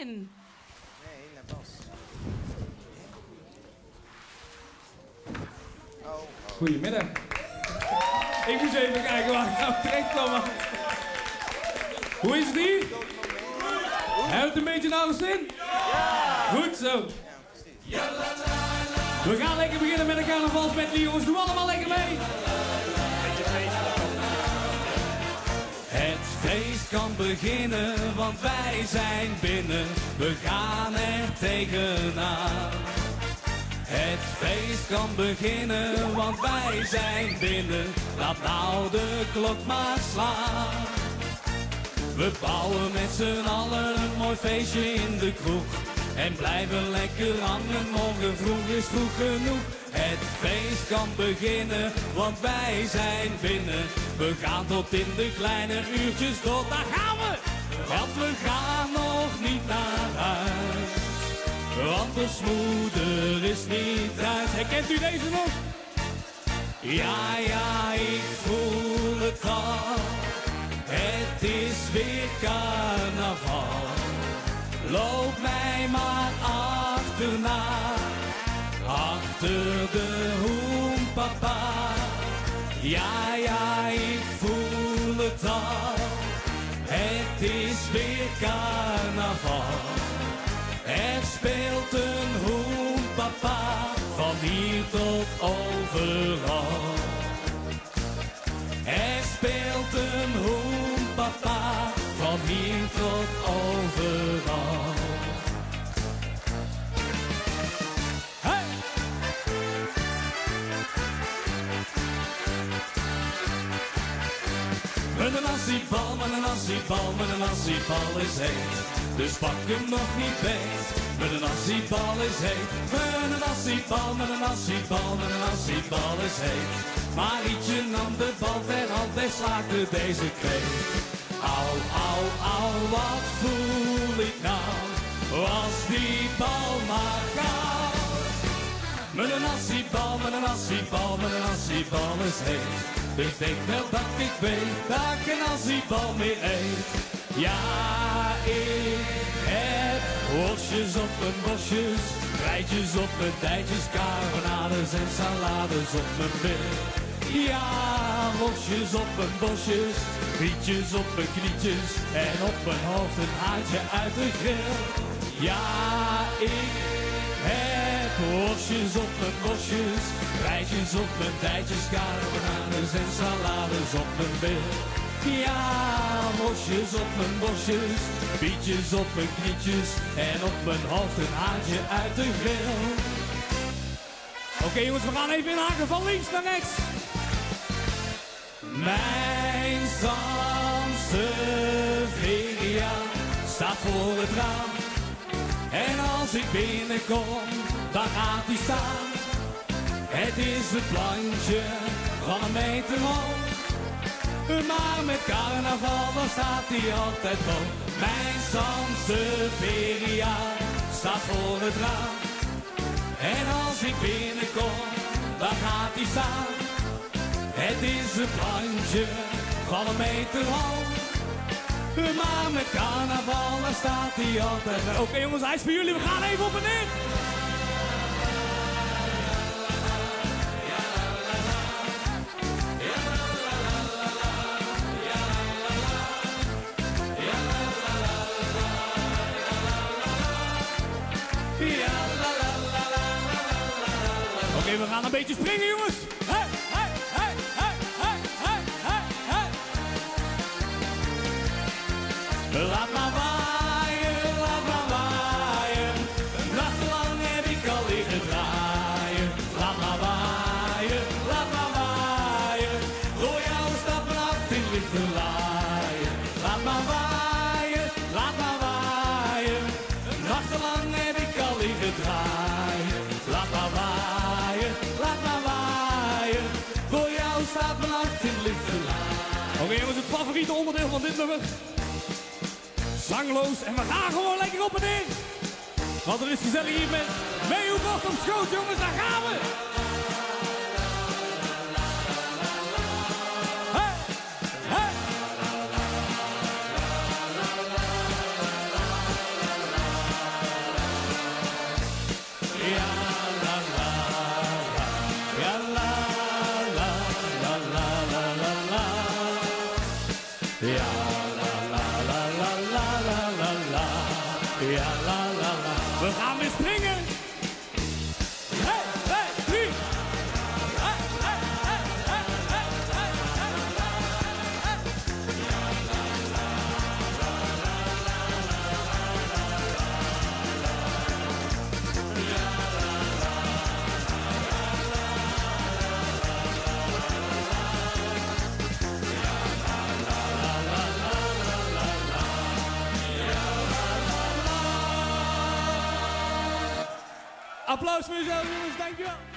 in. Nee, naar Bas. Goedemiddag. Ik moest even kijken waar ik nou terecht kwam. Hoe is het hier? Heb je het een beetje naar de zin? Ja! Goed zo. We gaan lekker beginnen met een carnavalsmedley, jongens. Doe allemaal lekker mee. Het feest kan beginnen, want wij zijn binnen. We gaan er tegenaan. Het feest kan beginnen, want wij zijn binnen. Laat nou de klok maar slaan. We bouwen met z'n allen een mooi feestje in de kroeg. En blijven lekker hangen, morgen vroeg is vroeg genoeg. Het feest kan beginnen, want wij zijn binnen. We gaan tot in de kleine uurtjes door, daar gaan we! Want we gaan nog niet naar huis. Want ons moeder is niet thuis. Herkent u deze nog? Ja, ja, ik voel het al. Het is weer carnaval. Loop mij maar achterna. Achter de hoen, papa. Ja, ja, ik voel het al. Het is weer carnaval. Er speelt een hoen, papa, van hier tot overal. Er speelt een hoen, papa, van hier tot overal. Hey! Met een nasi-bal, met een nasi-bal, met een nasi-bal is heet. Dus pak hem nog niet beet. Met een nasi-bal is heet. Met een nasi-bal, met een nasi-bal, met een nasi-bal is heet. Maar Rietje nam de bal ter hand en slaakte deze kreet. Au, au, au, wat voel ik nou, als die bal maar gaat. Met een nasi-bal, met een nasi-bal, met een nasi-bal is heet. Dus denk wel dat ik weet dat ik een nasi-bal meer eet. Ja, ik heb worstjes op mijn bosjes, rijtjes op mijn dijtjes, carbonades en salades op mijn bil. Ja, worstjes op mijn bosjes, rietjes op mijn knietjes en op mijn hoofd een haartje uit de grill. Ja, ik heb worstjes op mijn bosjes, rijtjes op mijn dijtjes, carbonades en salades op mijn bil. Ja, worstjes op mijn bosjes, bietjes op mijn knietjes en op mijn hoofd een haartje uit de grill. Oké, jongens, we gaan even inhaken van links naar rechts. Mijn Sansevieria staat voor het raam. En als ik binnenkom, dan gaat hij staan. Het is het plantje van een meter hoog. Maar met carnaval, dan staat hij altijd boven. Mijn Sansevieria staat voor het raam. En als ik binnenkom, dan gaat hij staan. Het is een plantje van een meter hoog. Maar met carnaval, dan staat hij altijd. Oké, jongens, hij is voor jullie, we gaan even op en neer. Oké, we gaan een beetje springen, jongens. Hey, hey, hey, hey, hey, hey, hey, hey. Laat maar waaien, laat maar waaien. Een nacht lang heb ik al liggen draaien. Laat maar waaien, laat maar waaien. Door jouw stappen af in licht te laaien. Laat maar waaien, laat maar waaien. Een nacht lang heb ik al liggen draaien. Laat maar waaien, laat maar waaien. Voor jou staat mijn hart in licht te laaien. Oké, jongens, het favoriete onderdeel van dit nummer. Zangloos en we gaan gewoon lekker op en neer. Want er is gezellig hier met Meeuwbord op schoot, jongens, daar gaan we. Hey, hey. Ja, la, la, la. We gaan weer springen. 1, 2, 3. Applaus voor jezelf, jongens. Dankjewel.